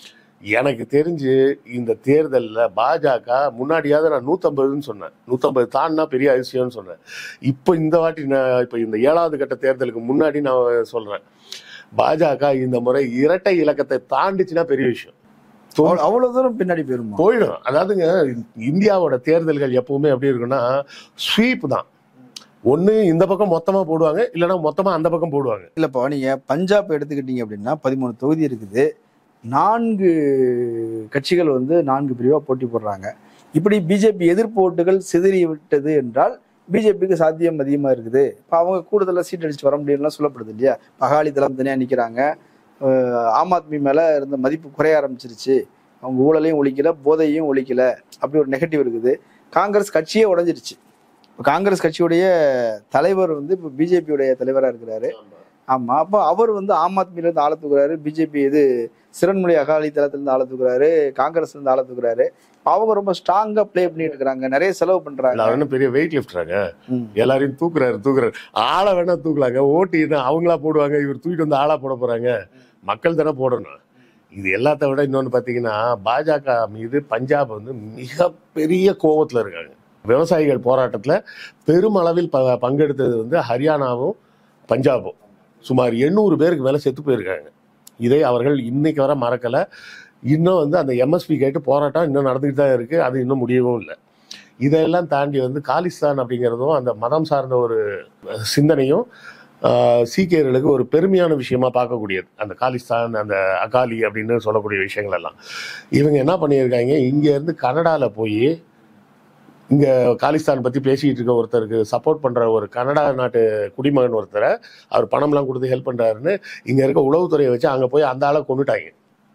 எனக்கு தெரிஞ்சு இந்த தேர்தலில் பாஜக முன்னாடியாவது நான் 150ன்னு சொன்னேன், 150 தான்னா பெரிய அதிசயம்னு சொன்னேன். இப்போ இந்த வாட்டி இப்போ இந்த 7வது கட்ட தேர்தலுக்கு முன்னாடி நான் சொல்றேன், பாஜக இந்த முறை இரட்டை இலக்கத்தை தாண்டிச்சுன்னா பெரிய விஷயம். அவ்வளவு தூரம் பின்னாடி போயிடும். அதாவதுங்க, இந்தியாவோட தேர்தல்கள் எப்பவுமே எப்படி இருக்குன்னா ஸ்வீப் தான். ஒண்ணு இந்த பக்கம் மொத்தமா போடுவாங்க, இல்லைன்னா மொத்தமா அந்த பக்கம் போடுவாங்க. இல்லப்பா, நீங்க பஞ்சாப் எடுத்துக்கிட்டீங்க அப்படின்னா 13 தொகுதி இருக்குது, 4 கட்சிகள் வந்து 4 பிரிவா போட்டி போடுறாங்க. இப்படி பிஜேபி எதிர்ப்பு ஓட்டுகள் சிதறி விட்டது என்றால் பிஜேபிக்கு சாத்தியம் அதிகமா இருக்குது. இப்போ அவங்க கூடுதலாக சீட் அடிச்சு வர முடியும்லாம் சொல்லப்படுது இல்லையா? அகாலி தளம் தனியாக நிற்கிறாங்க. ஆம் ஆத்மி மேல இருந்த மதிப்பு குறைய ஆரம்பிச்சிருச்சு, அவங்க ஊழலையும் ஒழிக்கல, போதையும் ஒழிக்கல, அப்படி ஒரு நெகட்டிவ் இருக்குது. காங்கிரஸ் கட்சியே உடஞ்சிருச்சு. இப்போ காங்கிரஸ் கட்சியுடைய தலைவர் வந்து இப்போ பிஜேபியுடைய தலைவராக இருக்கிறாரு. ஆமா, அப்போ அவர் வந்து ஆம் ஆத்மியில இருந்து ஆள தூக்குறாரு, பிஜேபி இது சிறன்மொழி அகாலி தளத்திலிருந்து ஆள தூக்குறாரு, காங்கிரஸ்ல இருந்து ஆள தூக்குறாரு. அவங்க ரொம்ப ஸ்ட்ராங்கா பிளே பண்ணிட்டு இருக்காங்க, நிறைய செலவு பண்றாங்க. பெரிய வெயிட் லிஃப்டராங்க, எல்லாரையும் தூக்குறாரு. ஆளை வேணா தூக்கலாங்க, ஓட்டு அவங்களா போடுவாங்க, இவர் தூக்கிட்டு வந்து ஆளா போட போறாங்க, மக்கள் தானே போடணும். இது எல்லாத்த விட இன்னொன்னு பாத்தீங்கன்னா, பாஜக மீது பஞ்சாப் வந்து மிகப்பெரிய கோபத்துல இருக்காங்க. விவசாயிகள் போராட்டத்துல பெருமளவில் பங்கெடுத்தது வந்து ஹரியானாவும் பஞ்சாபும். சுமார் 800 பேருக்கு மேல செத்து போயிருக்காங்க. இதை அவர்கள் இன்னைக்கு வர மறக்கல. இன்னும் வந்து அந்த எம்எஸ்பி கேட்டு போராட்டம் இன்னும் நடந்துகிட்டு தான் இருக்கு, அது இன்னும் முடியவும் இல்லை. இதெல்லாம் தாண்டி வந்து காலிஸ்தான் அப்படிங்கிறதும் அந்த மதம் சார்ந்த ஒரு சிந்தனையும் சீக்கியர்களுக்கு ஒரு பெருமையான விஷயமா பார்க்கக்கூடியது. அந்த காலிஸ்தான், அந்த அகாலி அப்படின்னு சொல்லக்கூடிய விஷயங்கள் எல்லாம் இவங்க என்ன பண்ணியிருக்காங்க, இங்க இருந்து கனடால போய் இங்க காலிஸ்தான் பத்தி பேசிட்டு இருக்க ஒருத்தருக்கு சப்போர்ட் பண்ற ஒரு கனடா நாட்டு குடிமகன் ஒருத்தரை அவர் பணம்லாம் கொடுத்து ஹெல்ப் பண்றாருன்னு இங்க இருக்க உளவுத்துறையை வச்சு அங்க போய் அந்த ஆளை கொண்டுட்டாங்க.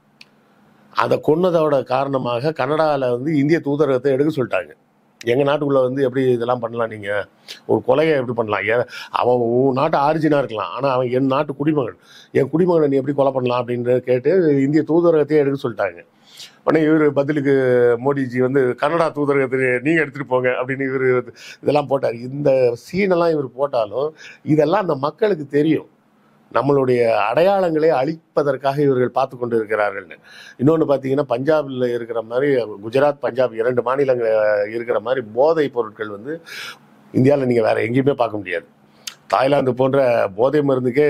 அதை கொன்னதோட காரணமாக கனடாவில் வந்து இந்திய தூதரகத்தை எடுக்க சொல்லிட்டாங்க. எங்கள் நாட்டுக்குள்ளே வந்து எப்படி இதெல்லாம் பண்ணலாம், நீங்கள் ஒரு கொலையை எப்படி பண்ணலாம், அவன் உன் நாட்டு ஆரிஜினாக இருக்கலாம், ஆனால் அவன் என் நாட்டு குடிமகன், என் குடிமகனை நீ எப்படி கொலை பண்ணலாம் அப்படின்னு கேட்டு இந்திய தூதரகத்தையே எடுக்க சொல்லிட்டாங்க. உடனே இவர் பதிலுக்கு மோடிஜி வந்து கனடா தூதரகத்தை நீங்கள் எடுத்துகிட்டு போங்க அப்படின்னு இவர் இதெல்லாம் போட்டார். இந்த சீனெல்லாம் இவர் போட்டாலும் இதெல்லாம் அந்த மக்களுக்கு தெரியும், நம்மளுடைய அடையாளங்களை அழிப்பதற்காக இவர்கள் பார்த்து கொண்டு இருக்கிறார்கள்னு. இன்னொன்று பார்த்தீங்கன்னா, பஞ்சாபில் இருக்கிற மாதிரி குஜராத், பஞ்சாப் 2 மாநிலங்கள் இருக்கிற மாதிரி போதை பொருட்கள் வந்து இந்தியாவில் நீங்கள் வேற எங்கேயுமே பார்க்க முடியாது. தாய்லாந்து போன்ற போதை மருந்துக்கே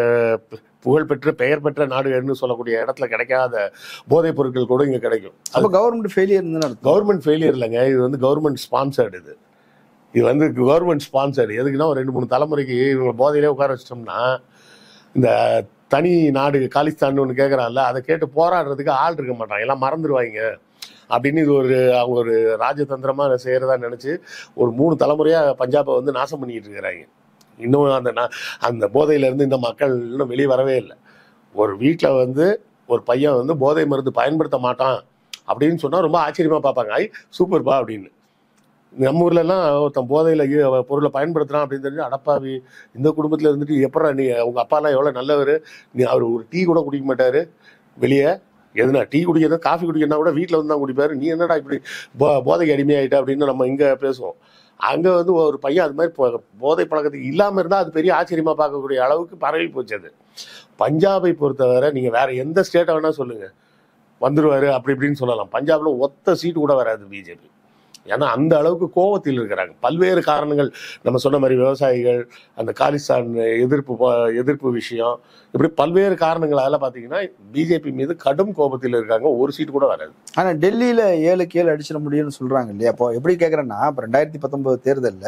புகழ்பெற்ற பெயர் பெற்ற நாடுகள்னு சொல்லக்கூடிய இடத்துல கிடைக்காத போதைப் பொருட்கள் கூட இங்கே கிடைக்கும். அப்போ கவர்மெண்ட் ஃபெயிலியர்? கவர்மெண்ட் ஃபெயிலியர் இல்லைங்க, இது வந்து கவர்மெண்ட் ஸ்பான்சர்டு. இது வந்து கவர்மெண்ட் ஸ்பான்சர்டு. எதுக்குன்னா, ஒரு 2-3 தலைமுறைக்கு இவங்க போதையிலே உட்கார வச்சிட்டோம்னா, இந்த தனி நாடு காலிஸ்தான் ஒன்று கேட்குறான்ல, அதை கேட்டு போராடுறதுக்கு ஆள் இருக்க மாட்டாங்க, எல்லாம் மறந்துடுவாங்க அப்படின்னு இது அவங்க ஒரு ராஜதந்திரமாக செய்கிறதா நினச்சி ஒரு 3 தலைமுறையாக பஞ்சாபை வந்து நாசம் பண்ணிக்கிட்டு இருக்கிறாங்க. இன்னும் அந்த போதையிலேருந்து இந்த மக்கள் இன்னும் வெளியே வரவே இல்லை. ஒரு வீட்டில் வந்து ஒரு பையன் வந்து போதை மருந்து பயன்படுத்த மாட்டான் அப்படின்னு சொன்னால் ரொம்ப ஆச்சரியமாக பார்ப்பாங்க, ஐ சூப்பர்பா அப்படின்னு. நம்ம ஊர்லலாம் ஒருத்தன் போதையில் பொருளை பயன்படுத்துகிறான் அப்படின்னு தெரிஞ்சு, அடப்பாவி இந்த குடும்பத்தில் இருந்துட்டு எப்படா நீ, உங்கள் அப்பாலாம் எவ்வளோ நல்லவர், நீ அவர் ஒரு டீ கூட குடிக்க மாட்டார் வெளியே, எதுனா டீ குடிக்கிறதா காஃபி குடிக்கிறனா கூட வீட்டில் வந்து தான் குடிப்பார், நீ என்னடா இப்படி போதைக்கு அடிமையாயிட்ட அப்படின்னு நம்ம இங்கே பேசுவோம். அங்கே வந்து ஒரு பையன் அது மாதிரி போதை பழக்கத்துக்கு இல்லாமல் இருந்தால் அது பெரிய ஆச்சரியமாக பார்க்கக்கூடிய அளவுக்கு பரவி போச்சு. அது பஞ்சாபை பொறுத்தவரை நீங்கள் வேற எந்த ஸ்டேட்டை வேணால் சொல்லுங்கள், வந்துடுவார் அப்படி இப்படின்னு சொல்லலாம். பஞ்சாபில் ஒத்த சீட்டு கூட வராது பிஜேபி. ஏன்னா அந்த அளவுக்கு கோபத்தில் இருக்கிறாங்க. பல்வேறு காரணங்கள், நம்ம சொன்ன மாதிரி விவசாயிகள், அந்த காலிஸ்தான் எதிர்ப்பு விஷயம், இப்படி பல்வேறு காரணங்களால பார்த்தீங்கன்னா பிஜேபி மீது கடும் கோபத்தில் இருக்காங்க. ஒரு சீட்டு கூட வராது. ஆனால் டெல்லியில் 7க்கு 7 அடிச்சிட முடியும்னு சொல்றாங்க இல்லையா? அப்போ எப்படி கேட்குறேன்னா, இப்போ 2019 தேர்தலில்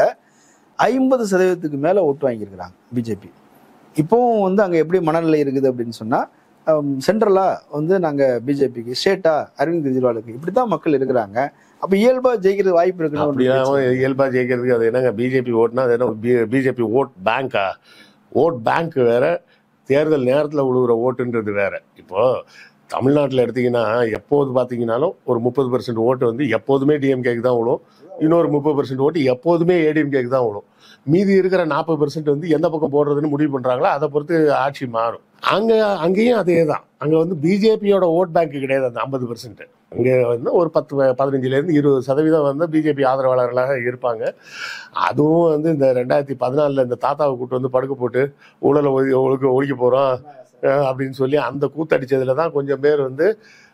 50% மேலே ஓட்டு வாங்கியிருக்கிறாங்க பிஜேபி. இப்போவும் வந்து அங்கே எப்படி மனநிலை இருக்குது அப்படின்னு சொன்னால், சென்ட்ரலா வந்து நாங்கள் பிஜேபிக்கு, ஸ்டேட்டா அரவிந்த் கெஜ்ரிவாலுக்கு, இப்படி தான் மக்கள் இருக்கிறாங்க. அப்ப இயல்பா ஜெயிக்கிறது வாய்ப்பு இருக்கு. இயல்பா ஜெயிக்கிறதுக்கு அது என்னங்க, பிஜேபி ஓட்டுனா அது என்ன, பிஜேபி ஓட் பேங்கா? ஓட் பேங்க் வேற, தேர்தல் நேரத்தில் விழுகிற ஓட்டுன்றது வேற. இப்போ தமிழ்நாட்டில் எடுத்தீங்கன்னா எப்போது பார்த்தீங்கன்னாலும் ஒரு 30% ஓட்டு வந்து எப்போதுமே டிஎம்கேக்கு தான் விழும், இன்னொரு 30% ஓட்டு எப்போதுமே ஏடிஎம்கேக்கு தான் விழும். மீதி இருக்கிற 40% வந்து எந்த பக்கம் போடுறதுன்னு முடிவு பண்றாங்களோ அதை பொறுத்து ஆட்சி மாறும். அங்கேயும் அதே தான். அங்க வந்து பிஜேபியோட ஓட் பேங்க் கிடையாது அந்த 50%. அங்கே வந்து ஒரு 15-20% வந்து பிஜேபி ஆதரவாளர்களாக இருப்பாங்க. அதுவும் வந்து இந்த 2014 இந்த தாத்தாவை கூட்டு வந்து படுக்க போட்டு ஊழலை ஒழிக்க போறோம் அப்படின்னு சொல்லி அந்த கூத்தடிச்சதுல தான் கொஞ்சம் பேர் வந்து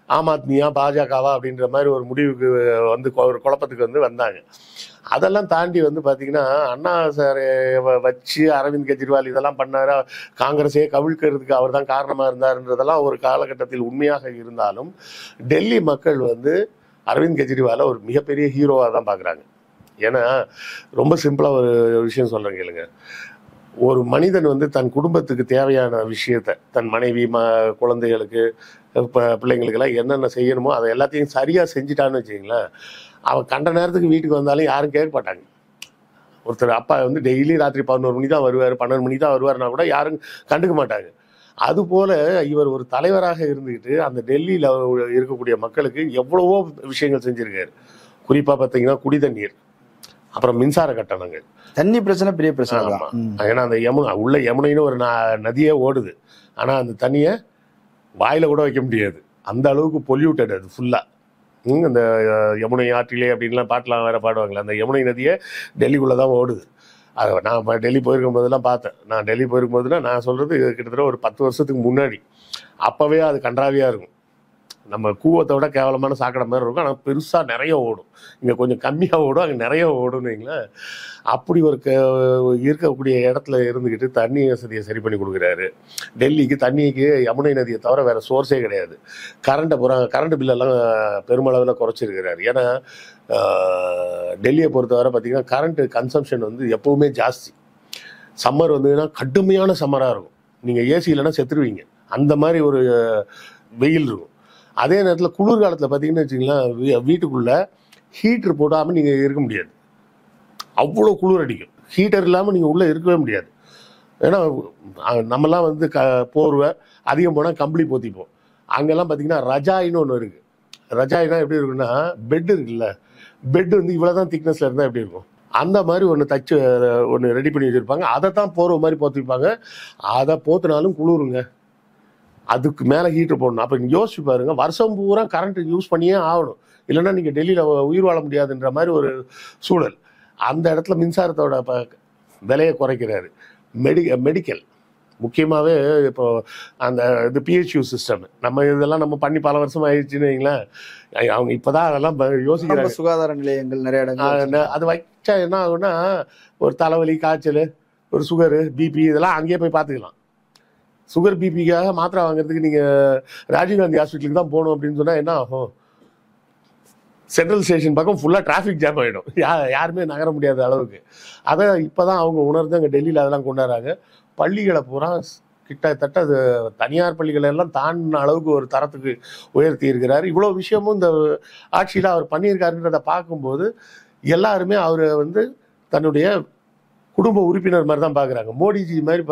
ஆம் ஆத்மியா பாஜகவா அப்படின்ற மாதிரி ஒரு முடிவுக்கு வந்து ஒரு குழப்பத்துக்கு வந்தாங்க. அதெல்லாம் தாண்டி பார்த்தீங்கன்னா அண்ணா சார் வச்சு அரவிந்த் கெஜ்ரிவால் இதெல்லாம் பண்ணாரு, காங்கிரஸே கவிழ்க்கிறதுக்கு அவர் தான் காரணமாக இருந்தாருன்றதெல்லாம் ஒரு காலகட்டத்தில் உண்மையாக இருந்தாலும் டெல்லி மக்கள் அரவிந்த் கெஜ்ரிவாலை ஒரு மிகப்பெரிய ஹீரோவாக தான் பார்க்குறாங்க. ஏன்னா ரொம்ப சிம்பிளாக ஒரு விஷயம் சொல்கிறேன் கேளுங்க. ஒரு மனிதன் தன் குடும்பத்துக்கு தேவையான விஷயத்த தன் மனைவி குழந்தைகளுக்கு பிள்ளைங்களுக்கெல்லாம் என்னென்ன செய்யணுமோ அதை எல்லாத்தையும் சரியாக செஞ்சுட்டான்னு வச்சுங்களேன், அவன் கண்ட நேரத்துக்கு வீட்டுக்கு வந்தாலும் யாரும் கேட்க மாட்டாங்க. ஒருத்தர் அப்பா டெய்லி ராத்திரி 11 மணி தான் வருவார், 12 மணி தான் வருவார்னா கூட யாரும் கண்டுக்க மாட்டாங்க. அதுபோல் இவர் ஒரு தலைவராக இருந்துக்கிட்டு அந்த டெல்லியில் இருக்கக்கூடிய மக்களுக்கு எவ்வளவோ விஷயங்கள் செஞ்சுருக்காரு. குறிப்பாக பார்த்தீங்கன்னா குடி தண்ணீர், அப்புறம் மின்சார கட்டணங்கள், தண்ணி பிரச்சனை பெரிய பிரச்சனை தான். ஏன்னா அந்த யமுனைன்னு ஒரு நதியே ஓடுது, ஆனால் அந்த தண்ணியை வாயில கூட வைக்க முடியாது, அந்த அளவுக்கு பொல்யூட்டட் அது ஃபுல்லாக. அந்த யமுனை ஆற்றிலே அப்படின்லாம் பாட்டெலாம் வேறு பாடுவாங்களே, அந்த யமுனை நதியை டெல்லிக்குள்ளே தான் ஓடுது. அதை நான் டெல்லி போயிருக்கும் போதெல்லாம் பார்த்தேன். நான் டெல்லி போயிருக்கும் போதுன்னா நான் சொல்கிறது கிட்டத்தட்ட ஒரு 10 வருஷத்துக்கு முன்னாடி. அப்போவே அது கன்றாவியாக இருக்கும். நம்ம கூவத்தை விட கேவலமான சாக்கடை மாதிரி இருக்கும், ஆனால் பெருசாக நிறைய ஓடும். இங்கே கொஞ்சம் கம்மியாக ஓடும், அங்கே நிறைய ஓடுன்னு வைங்களேன். அப்படி ஒரு இருக்கக்கூடிய இடத்துல இருந்துக்கிட்டு தண்ணி வசதியை சரி பண்ணி கொடுக்குறாரு. டெல்லிக்கு தண்ணிக்கு யமுனை நதியை தவிர வேறு சோர்ஸே கிடையாது. கரண்ட் பில்லெல்லாம் பெருமளவில் குறைச்சிருக்கிறாரு. ஏன்னா டெல்லியை பொறுத்தவரை பார்த்திங்கன்னா கரண்ட்டு கன்சம்ஷன் எப்போவுமே ஜாஸ்தி. சம்மர் கடுமையான சம்மராக இருக்கும், நீங்கள் ஏசி இல்லைன்னா செத்துருவீங்க, அந்த மாதிரி ஒரு வெயில் இருக்கும். அதே நேரத்தில் குளிர்காலத்தில் பார்த்தீங்கன்னு வச்சுங்களேன், வீட்டுக்குள்ளே ஹீட்ரு போடாமல் நீங்கள் இருக்க முடியாது, அவ்வளோ குளிர் அடிக்கும். ஹீட்டர் இல்லாமல் நீங்கள் உள்ளே இருக்கவே முடியாது. ஏன்னா நம்மலாம் போர்வை அதிகம் போனால் கம்பளி போத்திப்போம். அங்கெல்லாம் பார்த்தீங்கன்னா ரஜாயின்னு ஒன்று இருக்குது. ரஜாயினா எப்படி இருக்குன்னா, பெட் இருக்குல்ல, பெட்டு இவ்வளோ தான் திக்னஸில் இருந்தால் எப்படி இருக்கும், அந்த மாதிரி ஒன்று ரெடி பண்ணி வச்சுருப்பாங்க. அதை தான் போர்வை மாதிரி போத்திப்பாங்க. அதை போத்தினாலும் குளிருங்க, அதுக்கு மேலே ஹீட்ரு போடணும். அப்போ நீங்கள் யோசிச்சு பாருங்கள், வருஷம் பூரா கரண்ட் யூஸ் பண்ணியே ஆகணும், இல்லைன்னா நீங்கள் டெல்லியில் உயிர் வாழ முடியாதுன்ற மாதிரி ஒரு சூழல். அந்த இடத்துல மின்சாரத்தோட விலையை குறைக்கிறாரு. மெடிக்கல் முக்கியமாகவே இப்போ அந்த பிஹெச்யூ சிஸ்டம் நம்ம பண்ணி பல வருஷம் ஆயிடுச்சுன்னு வைங்களேன். அவங்க இப்போ தான் அதெல்லாம் யோசிக்கிறாங்க. சுகாதார நிலையங்கள் நிறைய இடங்கள் அது வச்சா என்ன ஆகுன்னா, ஒரு தலைவலி, காய்ச்சல், ஒரு சுகரு, பிபி இதெல்லாம் அங்கேயே போய் பார்த்துக்கலாம். சுகர் பிபிக்காக மாத்திரை வாங்குறதுக்கு நீங்கள் ராஜீவ்காந்தி ஹாஸ்பிட்டலுக்கு தான் போகணும் அப்படின்னு சொன்னால் என்ன ஆகும், சென்ட்ரல் ஸ்டேஷன் பக்கம் ஃபுல்லாக டிராஃபிக் ஜாம் ஆகிடும், யாருமே நகர முடியாத அளவுக்கு. அதை இப்போ தான் அவங்க உணர்ந்து அங்கே டெல்லியில் அதெல்லாம் கொண்டாடுறாங்க. பள்ளிகளை பூரா கிட்டத்தட்ட அது தனியார் பள்ளிகளை எல்லாம் தாண்டின அளவுக்கு ஒரு தரத்துக்கு உயர்த்தி இருக்கிறார். இவ்வளோ விஷயமும் இந்த ஆட்சியில் அவர் பண்ணியிருக்காருன்றதை பார்க்கும்போது எல்லாருமே அவரை தன்னுடைய குடும்ப உறுப்பினர் மாதிரி தான் பார்க்குறாங்க. மோடிஜி மாதிரி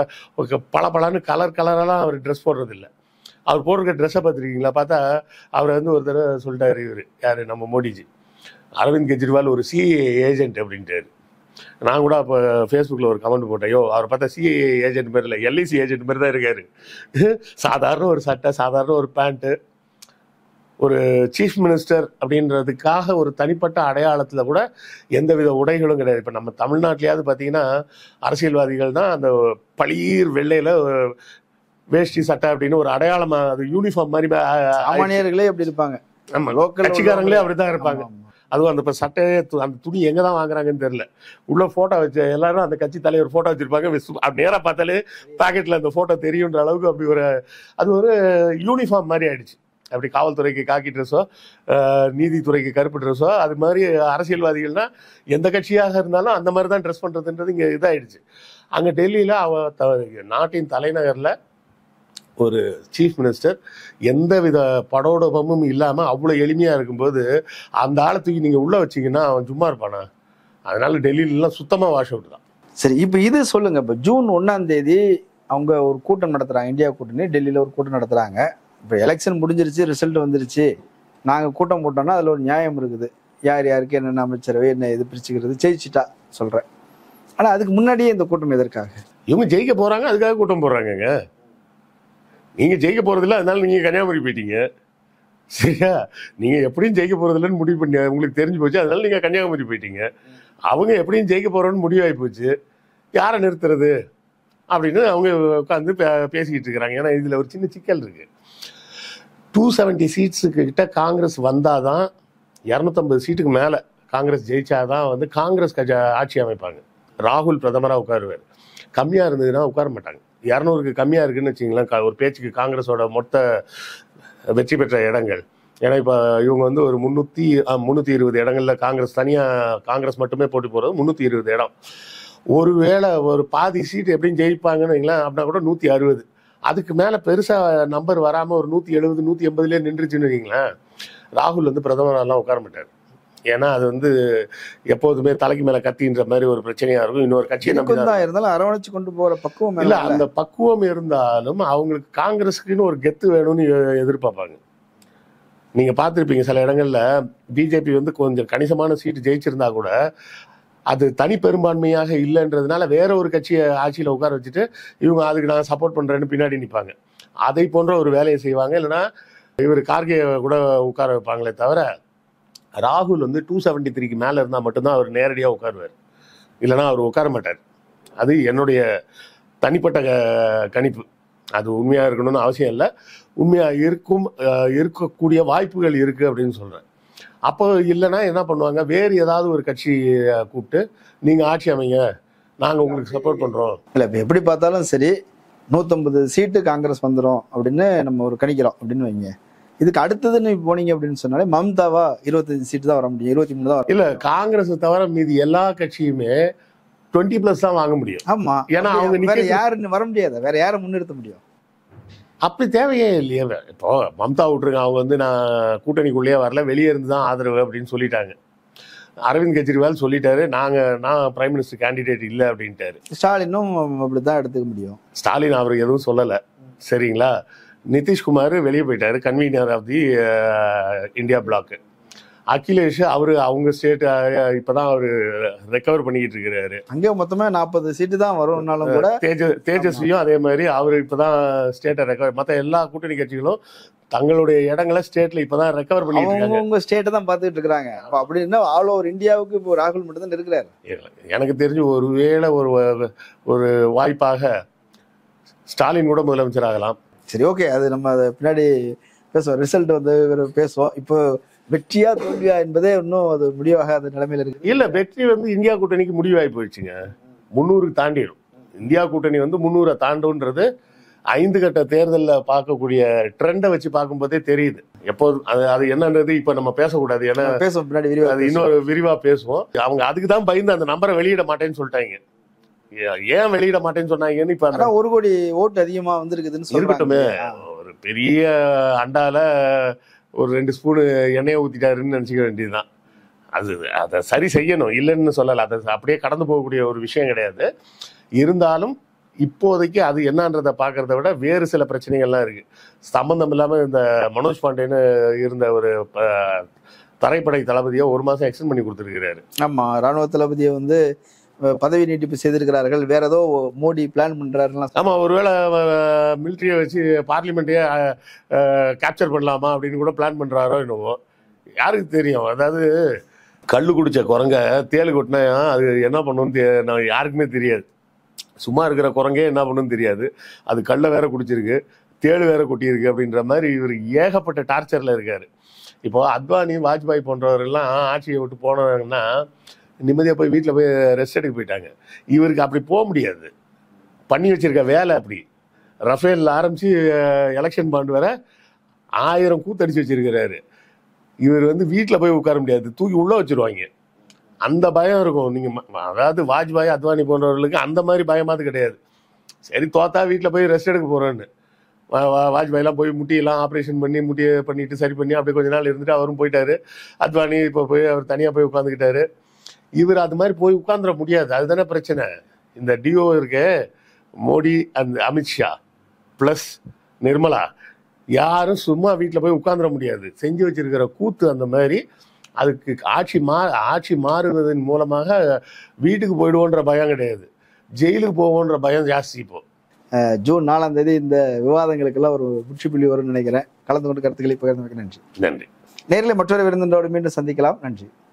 பல கலரெல்லாம் அவர் ட்ரெஸ் போடுறதில்லை. அவர் போடுற ட்ரெஸ்ஸை பார்த்துருக்கீங்களா? பார்த்தா அவர் ஒரு தடவை சொல்லிட்டாரு, இவர் யார், நம்ம மோடிஜி, அரவிந்த் கெஜ்ரிவால் ஒரு சிஏ ஏஜென்ட் அப்படின்ட்டாரு. நான் கூட அப்போ ஃபேஸ்புக்கில் ஒரு கமெண்ட் போட்டேன், அவர் பார்த்தா சிஏ ஏஜென்ட் மாதிரி இல்லை, எல்ஐசி ஏஜென்ட் மாதிரி தான் இருக்காரு. சாதாரண ஒரு சட்டை, சாதாரண ஒரு பேண்ட்டு, ஒரு சீஃப் மினிஸ்டர் அப்படின்றதுக்காக ஒரு தனிப்பட்ட அடையாளத்தில் கூட எந்தவித உடைகளும் கிடையாது. இப்போ நம்ம தமிழ்நாட்டிலேயாவது பார்த்தீங்கன்னா அரசியல்வாதிகள் தான் அந்த பளீர் வெள்ளையில் வேஷ்டி சட்டை அப்படின்னு ஒரு அடையாளமாக, அது யூனிஃபார்ம் மாதிரி சாமானியர்களே அப்படி இருப்பாங்க, நம்ம லோக்கல் கட்சிக்காரங்களே அப்படி தான் இருப்பாங்க. அதுவும் அந்த சட்டையை அந்த துணி எங்கே தான் வாங்குறாங்கன்னு தெரியல. உள்ள ஃபோட்டோ வச்சு எல்லாரும் அந்த கட்சி தலைவர் ஃபோட்டோ வச்சுருப்பாங்க, நேராக பார்த்தாலே பாக்கெட்டில் அந்த ஃபோட்டோ தெரியுன்ற அளவுக்கு அப்படி அது ஒரு யூனிஃபார்ம் மாதிரி ஆயிடுச்சு. அப்படி காவல்துறைக்கு காக்கி ட்ரெஸ்ஸோ, நீதித்துறைக்கு கருப்பு ட்ரெஸ்ஸோ, அது மாதிரி அரசியல்வாதிகள்னால் எந்த கட்சியாக இருந்தாலும் அந்த மாதிரி தான் ட்ரெஸ் பண்ணுறதுன்றது இங்கே இதாகிடுச்சு. அங்கே டெல்லியில் நாட்டின் தலைநகரில் ஒரு சீஃப் மினிஸ்டர் எந்தவித படோடபமும் இல்லாமல் அவ்வளோ எளிமையாக இருக்கும்போது அந்த ஆளை தூக்கி நீங்கள் உள்ளே வச்சிங்கன்னா அவன் சும்மா இருப்பானா? அதனால டெல்லியிலலாம் சுத்தமாக வாஷ் அவுட் தான். சரி, இப்போ இது சொல்லுங்கள். இப்போ ஜூன் 1ஆம் தேதி அவங்க ஒரு கூட்டம் நடத்துகிறாங்க, இந்தியா கூட்டணி டெல்லியில் ஒரு கூட்டம் நடத்துகிறாங்க. இப்போ எலெக்ஷன் முடிஞ்சிருச்சு, ரிசல்ட் வந்துருச்சு, நாங்கள் கூட்டம் போட்டோம்னா அதில் ஒரு நியாயம் இருக்குது, யார் யாருக்கு என்னென்ன அமைச்சரவை என்ன இது பிரிச்சுக்கிறது, ஜெயிச்சிட்டா சொல்கிறேன். ஆனால் அதுக்கு முன்னாடியே இந்த கூட்டம் எதற்காக? இவங்க ஜெயிக்க போகிறாங்க, அதுக்காக கூட்டம் போடுறாங்கங்க. நீங்கள் ஜெயிக்க போகிறதில்ல, அதனால நீங்கள் கன்னியாகுமரி போயிட்டீங்க, சரியா? நீங்கள் எப்படியும் ஜெயிக்க போகிறதில்லன்னு முடிவு பண்ணி உங்களுக்கு தெரிஞ்சு போச்சு, அதனால நீங்கள் கன்னியாகுமரி போயிட்டீங்க. அவங்க எப்படியும் ஜெயிக்க போகிறோன்னு முடிவாகி போச்சு, யாரை நிறுத்துறது அப்படின்னு அவங்க உட்காந்து பேசிக்கிட்டு இருக்கிறாங்க. ஏன்னா இதில் ஒரு சின்ன சிக்கல் இருக்குது. 270 சீட்ஸுக்கு கிட்ட காங்கிரஸ் வந்தாதான் 250 சீட்டுக்கு மேலே காங்கிரஸ் ஜெயிச்சாதான் வந்து காங்கிரஸ் ஆட்சி அமைப்பாங்க. ராகுல் பிரதமராக உட்காருவார். கம்மியாக இருந்ததுன்னா உட்கார மாட்டாங்க. 200க்கு கம்மியாக இருக்குன்னு வச்சிங்களேன், ஒரு பேச்சுக்கு காங்கிரஸோட மொத்த வெற்றி பெற்ற இடங்கள். ஏன்னா இப்போ இவங்க வந்து ஒரு 320 இடங்களில் காங்கிரஸ் மட்டுமே போட்டி போகிறது 320 இடம். ஒருவேளை ஒரு பாதி சீட்டு எப்படின்னு ஜெயிப்பாங்கன்னு வைங்களேன், அப்படின்னா கூட 160. அதுக்கு மேலே பெருசாக நம்பர் வராமல் ஒரு 170 180லேயே நின்றுச்சுன்னு வைங்களேன், ராகுல் வந்து பிரதமரெல்லாம் உட்கார மாட்டார். ஏன்னா அது வந்து எப்போதுமே தலைக்கு மேலே கத்தின்ற மாதிரி ஒரு பிரச்சனையாக இருக்கும். இன்னொரு கட்சியை நம்பி தான் இருந்தாலும் அரவணைச்சு கொண்டு போகிற பக்குவம் இல்லை, அந்த பக்குவம் இருந்தாலும் அவங்களுக்கு காங்கிரஸுக்குன்னு ஒரு கெத்து வேணும்னு எதிர்பார்ப்பாங்க. நீங்கள் பார்த்துருப்பீங்க சில இடங்களில் பிஜேபி வந்து கொஞ்சம் கணிசமான சீட்டு ஜெயிச்சிருந்தா கூட அது தனி பெரும்பான்மையாக இல்லைன்றதுனால வேற ஒரு கட்சியை ஆட்சியில் உட்கார வச்சுட்டு இவங்க அதுக்கு நான் சப்போர்ட் பண்ணுறேன்னு பின்னாடி நிற்பாங்க. அதை போன்ற ஒரு வேலையை செய்வாங்க. இல்லைன்னா இவர் கார்கே கூட உட்கார வைப்பாங்களே தவிர, ராகுல் வந்து 273க்கு மேலே இருந்தால் மட்டும்தான் அவர் நேரடியாக உட்காருவார். இல்லைனா அவர் உட்கார மாட்டார். அது என்னுடைய தனிப்பட்ட கணிப்பு. அது உண்மையாக இருக்கணும்னு அவசியம் இல்லை. உண்மையாக இருக்கக்கூடிய வாய்ப்புகள் இருக்குது அப்படின்னு சொல்கிறேன். அப்போ இல்லைன்னா என்ன பண்ணுவாங்க, வேறு ஏதாவது ஒரு கட்சியை கூப்பிட்டு நீங்கள் ஆட்சி அமைங்க, நாங்கள் உங்களுக்கு சப்போர்ட் பண்ணுறோம். இல்லை, இப்போ எப்படி பார்த்தாலும் சரி 150 சீட்டு காங்கிரஸ் வந்துடும் அப்படின்னு நம்ம ஒரு கணிக்கிறோம் அப்படின்னு வைங்க. இதுக்கு அடுத்ததுன்னு போனீங்க அப்படின்னு சொன்னாலே மம்தாவா 25 சீட்டு தான் வர முடியும், 23 தான் வர. இல்லை, காங்கிரஸ் தவிர மீதி எல்லா கட்சியுமே 20+ தான் வாங்க முடியும். ஆமா, ஏன்னா அவங்க வேற யாருன்னு வர முடியாது, வேற யாரை முன்னிறுத்த முடியும்? அப்படி தேவையே இல்லையே. இப்போ மம்தா விட்டுருங்க, அவங்க வந்து நான் கூட்டணிக்குள்ளேயே வரல, வெளியே இருந்து தான் ஆதரவு அப்படின்னு சொல்லிட்டாங்க. அரவிந்த் கெஜ்ரிவால் சொல்லிட்டாரு, நான் பிரைம் மினிஸ்டர் கேண்டிடேட் இல்லை அப்படின்ட்டாரு. ஸ்டாலினும் அப்படிதான் எடுத்துக்க முடியும். ஸ்டாலின் அவர் எதுவும் சொல்லலை, சரிங்களா. நிதிஷ்குமார் வெளியே போயிட்டாரு, convener of the India block. Akhilesh அவங்க ஸ்டேட் இப்பதான் அவரு ரெக்கவர் பண்ணிக்கிட்டு இருக்கிறாரு. அங்கே மொத்தமே 40 சீட்டு தான் வரும்னாலும் கூட தேஜஸ்வியும் அதே மாதிரி அவரு இப்பதான் ஸ்டேட்டை ரெக்கவர். மற்ற எல்லா கூட்டணி கட்சிகளும் தங்களுடைய இடங்களை ஸ்டேட்ல இப்பதான் ரெக்கவர் பண்ணிட்டு இருக்காங்க. உங்க ஸ்டேட்டை தான் பார்த்துட்டு இருக்காங்க. அப்படின்னா ஆல் ஓவர் இந்தியாவுக்கு இப்போ ராகுல் மட்டும் தான் இருக்கிறாரு. எனக்கு தெரிஞ்சு ஒருவேளை ஒரு வாய்ப்பாக ஸ்டாலின் கூட முதலமைச்சர் ஆகலாம். சரி, ஓகே, அது நம்ம அதை பின்னாடி பேசுவோம். ரிசல்ட் வந்து பேசுவோம். இப்போ வெற்றியா தோல்வியா என்பதே இன்னும் அது முடிவாகாத நிலைமையில இருக்கு. இல்ல, வெற்றி வந்து இந்தியா கூட்டணிக்கு முடிவாகி போயிடுச்சுங்க. 300 தாண்டிடும். இந்தியா கூட்டணி வந்து 300 தாண்டுன்றது 5 கட்ட தேர்தலில் பார்க்கக்கூடிய ட்ரெண்டை வச்சு பார்க்கும்போதே தெரியுது. எப்போது அது என்னன்றது இப்ப நம்ம பேசக்கூடாது, ஏன்னா பேசுவோம் பின்னாடி விரிவா, அது இன்னொரு விரிவா பேசுவோம். அவங்க அதுக்கு தான் பயந்து அந்த நம்பரை வெளியிட மாட்டேன்னு சொல்லிட்டாங்க. ஏன் வெளியிட மாட்டேன்னு சொன்னாங்கன்னு இப்ப 1 கோடி ஓட்டு அதிகமா வந்திருக்குதுன்னு இருக்கட்டுமே. ஒரு பெரிய அண்டால ஒரு 2 ஸ்பூனு எண்ணெயை ஊற்றிட்டாருன்னு நினச்சிக்க வேண்டியதுதான். அதை சரி செய்யணும், இல்லைன்னு சொல்லலை. அதை அப்படியே கடந்து போகக்கூடிய ஒரு விஷயம் கிடையாது. இருந்தாலும் இப்போதைக்கு அது என்னன்றதை பார்க்கறத விட வேறு சில பிரச்சனைகள்லாம் இருக்குது. சம்பந்தம் இல்லாமல் இந்த மனோஜ் பாண்டேன்னு இருந்த ஒரு தரைப்படை தளபதியை 1 மாதம் எக்ஸ்டெண்ட் பண்ணி கொடுத்துருக்கிறாரு. ஆமாம், ராணுவ தளபதியை வந்து பதவி நீட்டிப்பு செய்திருக்கிறார்கள். வேற ஏதோ மோடி பிளான் பண்றாருன்னா, ஆமா, ஒருவேளை மிலிட்ரியை வச்சு பார்லிமெண்ட்டையே கேப்சர் பண்ணலாமா அப்படின்னு கூட பிளான் பண்றாரோ என்னவோ, யாருக்கு தெரியும். அதாவது கல்லு குடிச்ச குரங்க தேலு கொட்டினா அது என்ன பண்ணணும்னு யாருக்குமே தெரியாது. சும்மா இருக்கிற குரங்கே என்ன பண்ணணும்னு தெரியாது. அது கல்லை வேற குடிச்சிருக்கு, தேளு வேற கொட்டியிருக்கு அப்படின்ற மாதிரி இவர் ஏகப்பட்ட டார்ச்சர்ல இருக்காரு. இப்போ அத்வானி வாஜ்பாய் போன்றவர்கள்லாம் ஆட்சியை விட்டு போனாங்கன்னா நிம்மதியாக போய் வீட்டில் போய் ரெஸ்ட் எடுக்க போயிட்டாங்க. இவருக்கு அப்படி போக முடியாது. பண்ணி வச்சிருக்க வேலை அப்படி. ரஃபேல் ஆரம்பித்து எலெக்ஷன் பாண்ட் வர 1000 கூத்தடிச்சு வச்சிருக்கிறாரு. இவர் வந்து வீட்டில் போய் உட்கார முடியாது, தூக்கி உள்ளே வச்சுருவாங்க. அந்த பயம் இருக்கும். நீங்கள் அதாவது வாஜ்பாய் அத்வானி போன்றவர்களுக்கு அந்த மாதிரி பயமாவது கிடையாது. சரி, தோத்தா வீட்டில் போய் ரெஸ்ட் எடுக்க போகிறேன்னு வாஜ்பாயெல்லாம் போய் முட்டியெல்லாம் ஆப்ரேஷன் பண்ணி முட்டியை பண்ணிட்டு சரி பண்ணி அப்படியே கொஞ்ச நாள் இருந்துட்டு அவரும் போயிட்டாரு. அத்வானி இப்போ போய் அவர் தனியாக போய் உட்காந்துக்கிட்டாரு. இவர் அது மாதிரி போய் உட்கார்ந்துட முடியாது. அதுதானே பிரச்சனை. இந்த டிஓ இருக்கு, மோடி அண்ட் அமித்ஷா ப்ளஸ் நிர்மலா, யாரும் சும்மா வீட்டில் போய் உட்காந்துட முடியாது. செஞ்சு வச்சிருக்கிற கூத்து அந்த மாதிரி. அதுக்கு ஆட்சி மாறுவதன் மூலமாக வீட்டுக்கு போயிடுவோன்ற பயம் கிடையாது, ஜெயிலுக்கு போவோன்ற பயம் ஜாஸ்தி. இப்போ ஜூன் 4ஆம் தேதி இந்த விவாதங்களுக்கெல்லாம் ஒரு முற்றுப்புள்ளி வரும்னு நினைக்கிறேன். கலந்து கொண்டு கருத்துக்களை பகிர்ந்து நன்றி. நன்றி. நேரில் மற்றொரு விருந்தினரோடு மீண்டும் சந்திக்கலாம். நன்றி.